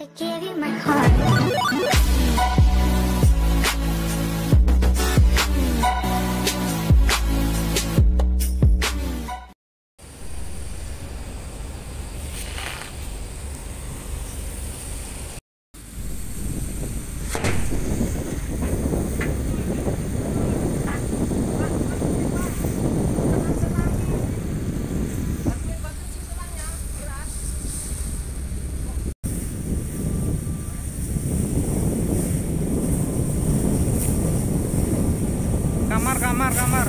I gave you my heart. Kamar.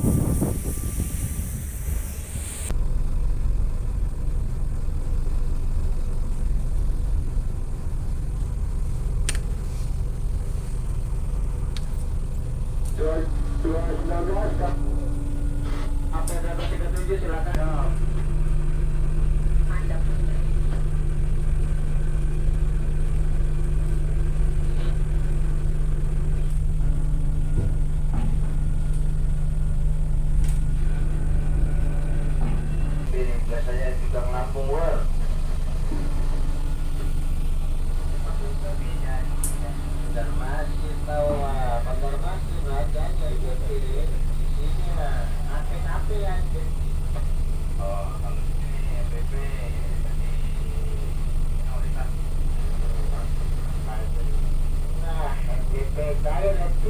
Silakan. Biasanya juga ngelampung war. Dan masih tahu pagar masih bacanya di sini lah. Nape ya. Oh, kalau sini MPP tadi minoritas. Nah, MPP kaya nanti.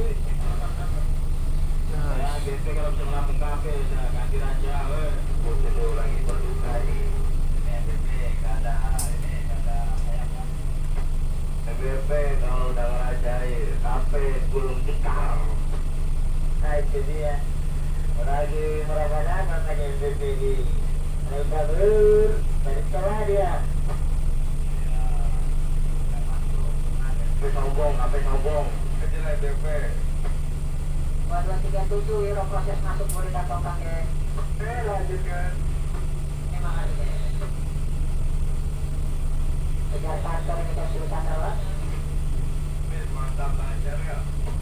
Ya, MPP kalau bisa ngelampung kafe, ganti raja, dulu lagi berduka di MPP, gak ada kayaknya. MPP kalau udah ngerajain kafe gulung tikar. Nah itu dia. Lagi merasakan lagi MPP di mereka dari setelah dia. Sampai sombong. Kecil MPP. 2237 Wiro proses masuk boleh datangkan ya. Lanjutkan. Emang ada. Kejar kantor ini kasih kantor lah. Mantap lancar ya.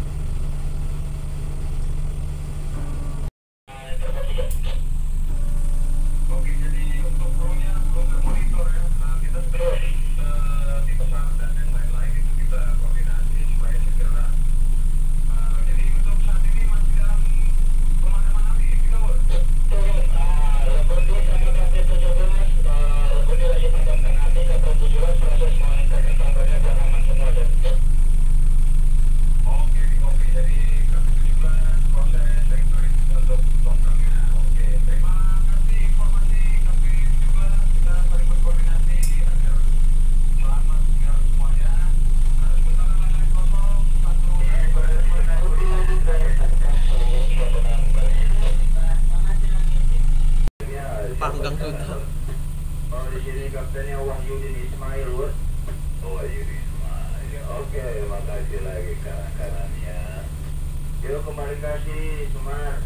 Oke, jadi untuk pro-nya belum termonitor ya. Nah, kita terus dipesan dan yang lain-lain itu kita koordinasi supaya segera. Jadi untuk saat ini masih dalam pemadaman api, kita boleh. Panggang tutup. Oh, di sini kaptennya Wahyudin Ismail, Bos. Oh, Wahyudin Ismail. Oke, makasih lagi kanannya. Yuk kembali kasih, Sumar.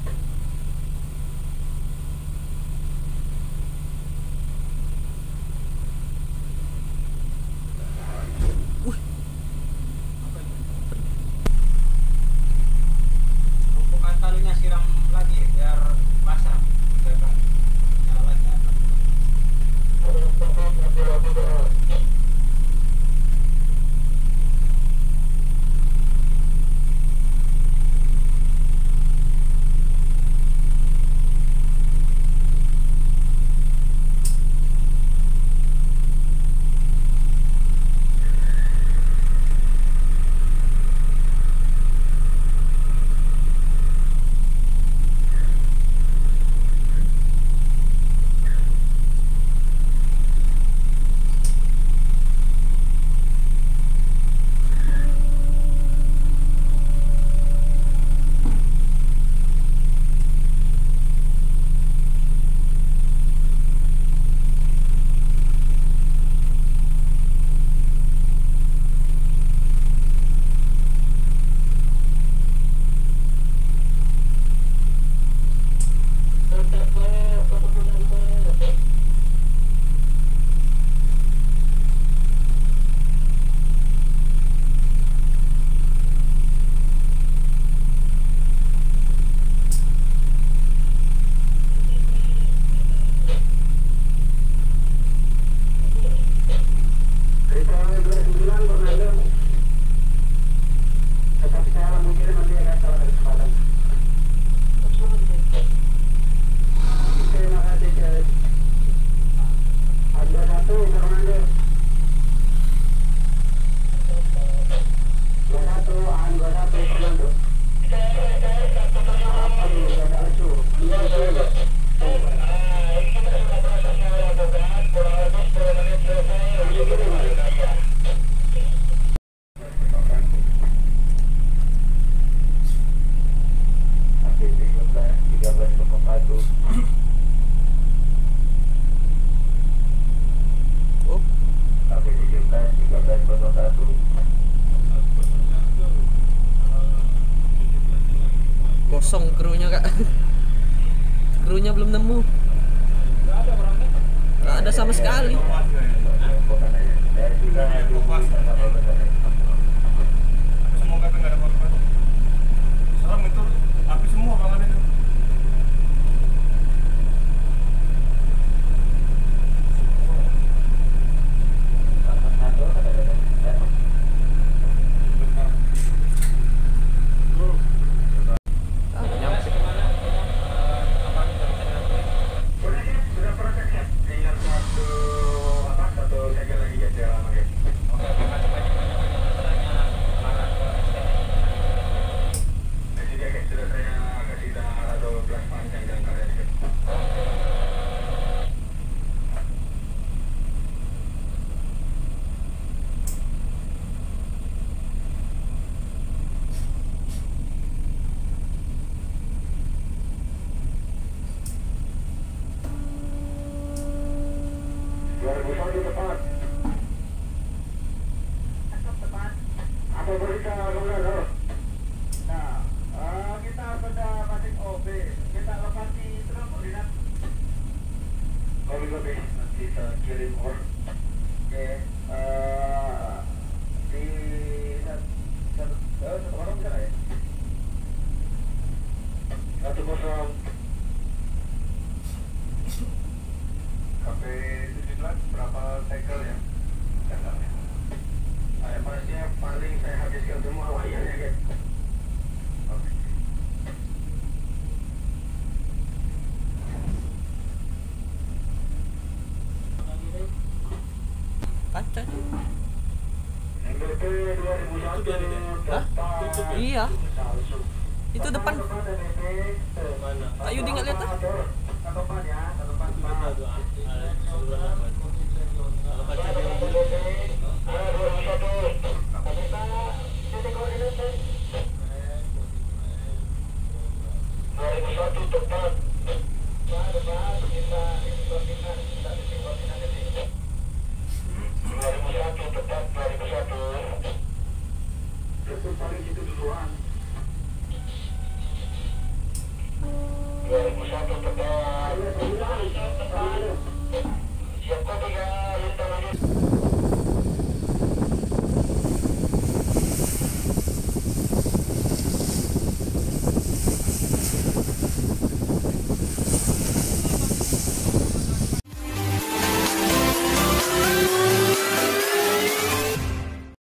Tumpukan talinya siram lagi biar basah. kosong krunya kak. Krunya belum nemu. Nggak ada orangnya. Nggak ada sama sekali. Semoga nggak ada korban. Serem itu, api semua banget itu. Apa berita saudara? Nah, kita sudah masih OB. Kita lokasi terus koordinat. OB nanti kita kirim or. Oke, di satu orang bisa ya? 10 KP 17 berapa cycle ya? Cycle-nya. Pasnya paling saya habiskan semua wayarnya guys. Oke. Kaca. MVP 2001. Hah? Iya. Itu depan. Mana? Kak Yudi nggak lihat ah? Tatopan ya, tatopan. Kalau kaca